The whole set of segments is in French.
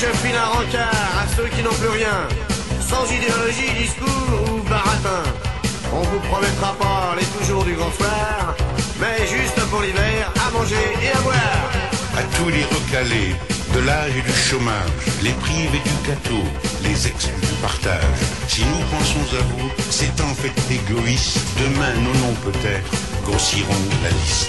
je file un rencard à ceux qui n'ont plus rien, sans idéologie, discours ou baratin. On vous promettra pas les toujours du grand soir, mais juste pour l'hiver, à manger et à boire. À tous les recalés de l'âge et du chômage, les privés du gâteau, les exclus du partage, si nous pensons à vous, c'est en fait égoïste. Demain, nos noms peut-être grossiront la liste.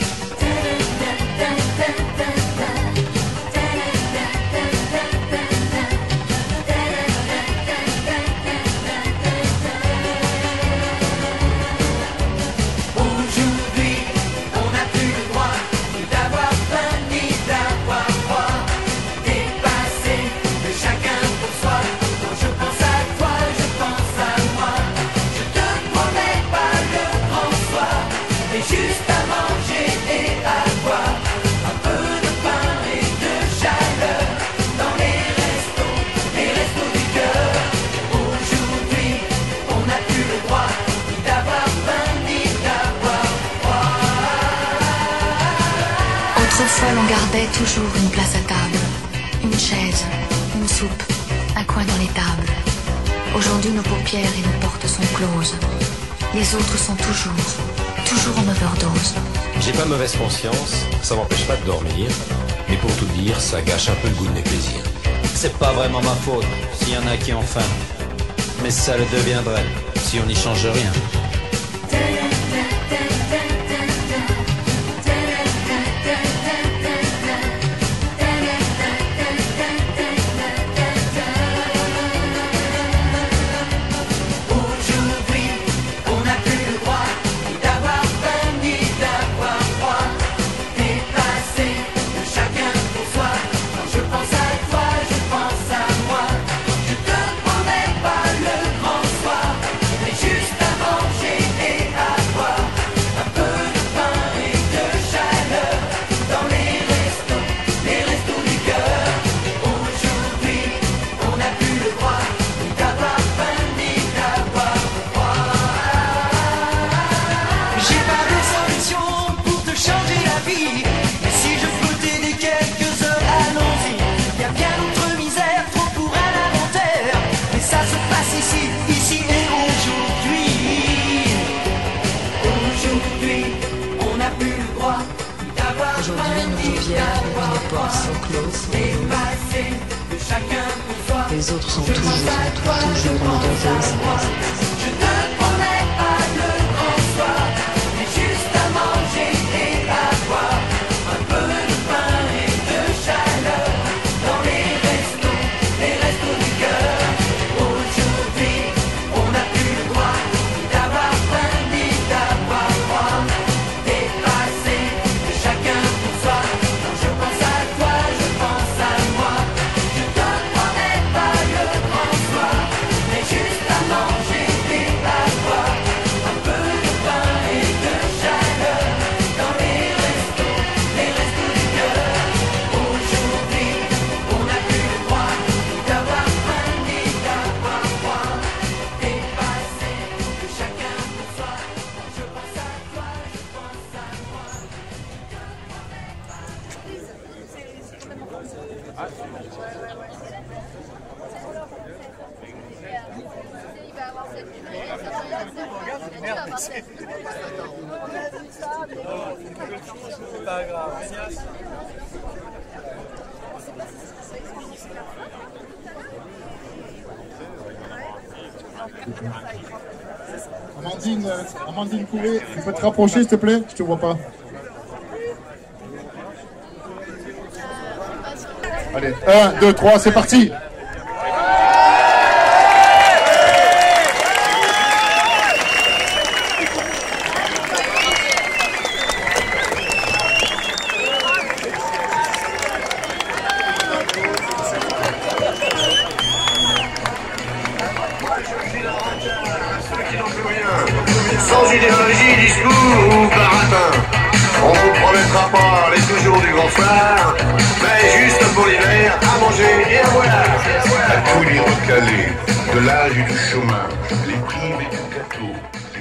Autrefois, l'on gardait toujours une place à table, une chaise, une soupe, un coin dans les tables. Aujourd'hui, nos paupières et nos portes sont closes. Les autres sont toujours en overdose. J'ai pas mauvaise conscience, ça m'empêche pas de dormir, mais pour tout dire, ça gâche un peu le goût de mes plaisirs. C'est pas vraiment ma faute s'il y en a qui ont faim, mais ça le deviendrait si on n'y change rien. Aujourd'hui, nos paupières et nos portes sont closes. Les autres sont toujours en overdose. C'est pas grave. Amandine Coulet, tu peux te rapprocher s'il te plaît? Je te vois pas. Allez, 1, 2, 3, c'est parti! Sans idéologie, discours ou baratin. On vous promettra pas les toujours du grand soir, mais juste pour l'hiver, à manger et à boire. À tous les recalés de l'âge et du chômage, les privés du gâteau,